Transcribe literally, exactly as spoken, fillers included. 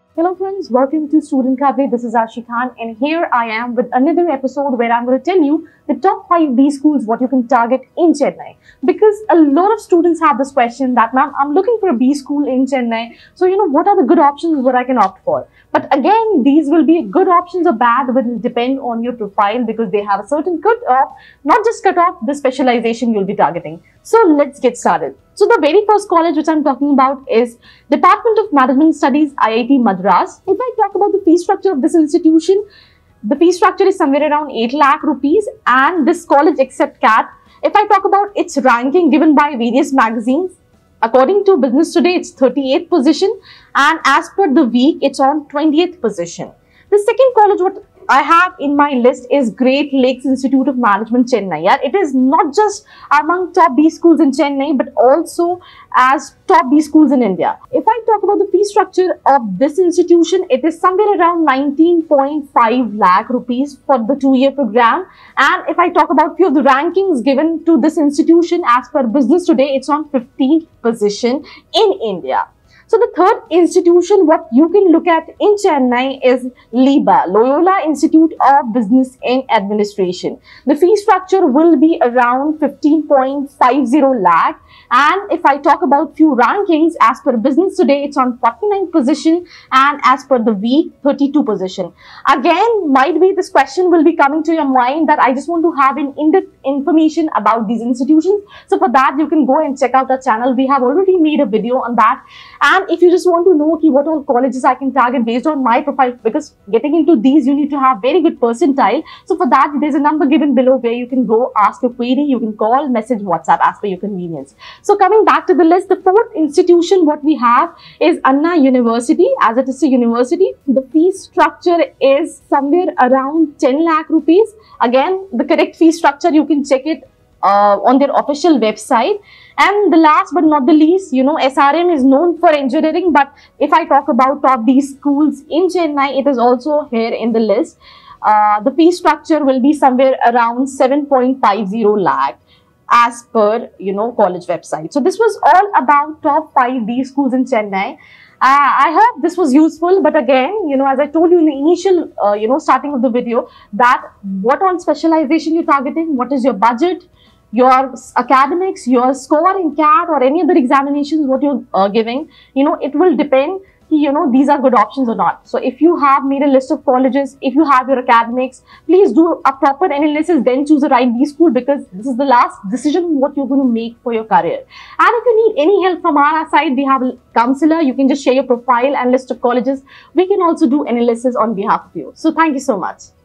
Hello friends, welcome to Student Cafe. This is Arshi Khan and here I am with another episode where I'm going to tell you the top five B schools what you can target in Chennai. Because a lot of students have this question that ma'am, I'm looking for a B school in Chennai. So you know, what are the good options what I can opt for? But again, these will be good options or bad will depend on your profile because they have a certain cut-off, not just cut-off, the specialization you'll be targeting. So let's get started. So the very first college which I'm talking about is Department of Management Studies, I I T Madras. If I talk about the fee structure of this institution, the fee structure is somewhere around eight lakh rupees and this college accept C A T. If I talk about its ranking given by various magazines, according to Business Today, it's thirty-eighth position and as per the week, it's on twentieth position. The second college what I have in my list is Great Lakes Institute of Management, Chennai. Yeah, it is not just among top B schools in Chennai, but also as top B schools in India. If I talk about the fee structure of this institution, it is somewhere around nineteen point five lakh rupees for the two-year program. And if I talk about few of the rankings given to this institution as per Business Today, it's on fifteenth position in India. So the third institution what you can look at in Chennai is LIBA, Loyola Institute of Business and Administration. The fee structure will be around fifteen point five zero lakh. And if I talk about few rankings, as per Business Today, it's on forty-ninth position and as per the week, thirty-two position. Again, might be this question will be coming to your mind that I just want to have an in-depth information about these institutions. So for that, you can go and check out our channel. We have already made a video on that. And if you just want to know okay, what all colleges I can target based on my profile, because getting into these, you need to have very good percentile. So for that, there's a number given below where you can go ask your query. You can call, message, WhatsApp as per your convenience. So coming back to the list, the fourth institution what we have is Anna University. As it is a university, the fee structure is somewhere around ten lakh rupees. Again, the correct fee structure, you can check it uh, on their official website. And the last but not the least, you know, S R M is known for engineering. But if I talk about top B schools in Chennai, it is also here in the list. Uh, the fee structure will be somewhere around seven point five zero lakh. As per, you know, college website. So this was all about top five B schools in Chennai. Uh, I hope this was useful, but again, you know, as I told you in the initial, uh, you know, starting of the video, that what on specialization you're targeting, what is your budget, your academics, your score in C A T or any other examinations, what you're uh, giving, you know, it will depend. You know, these are good options or not. So if you have made a list of colleges, if you have your academics, please do a proper analysis, then choose the right B school because this is the last decision what you're going to make for your career. And if you need any help from our side, we have a counselor. You can just share your profile and list of colleges. We can also do analysis on behalf of you. So thank you so much.